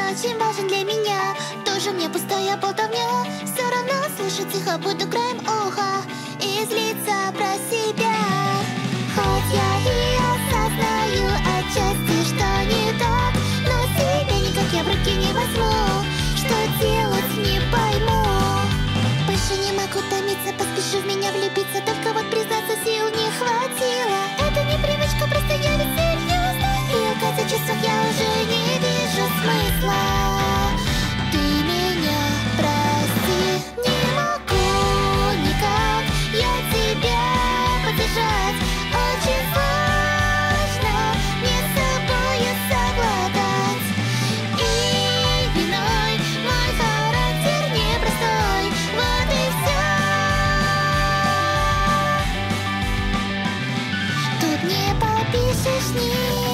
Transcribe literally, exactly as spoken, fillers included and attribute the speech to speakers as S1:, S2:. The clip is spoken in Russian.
S1: очень важен для меня. Тоже мне пустая болтовня. Все равно слушать тихо буду краем уха и злиться про себя. Хоть я и осознаю отчасти, что не так, но себя никак я в руки не возьму. Что делать не пойму. Больше не могу томиться, поспешу в меня влюбиться. Только вот признаться сил не хватило. Это не привычка, просто я ведь серьезно. И в конце часов я уже не вижу смысла. Ты меня прости, не могу никак я тебя поддержать. Очень важно мне с собою совладать. И виной мой характер непростой. Вот и все. Тут не попишешь ни